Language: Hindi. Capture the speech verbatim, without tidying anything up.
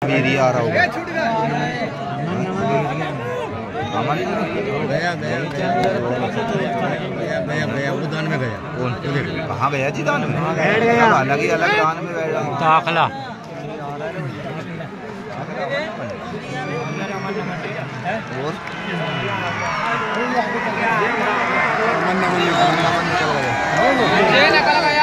मेरी आ रहा होगा गया गया गया गया वो दान में गया। कहाँ गया जी दान में? अलग ही अलग दान में गया दाखला और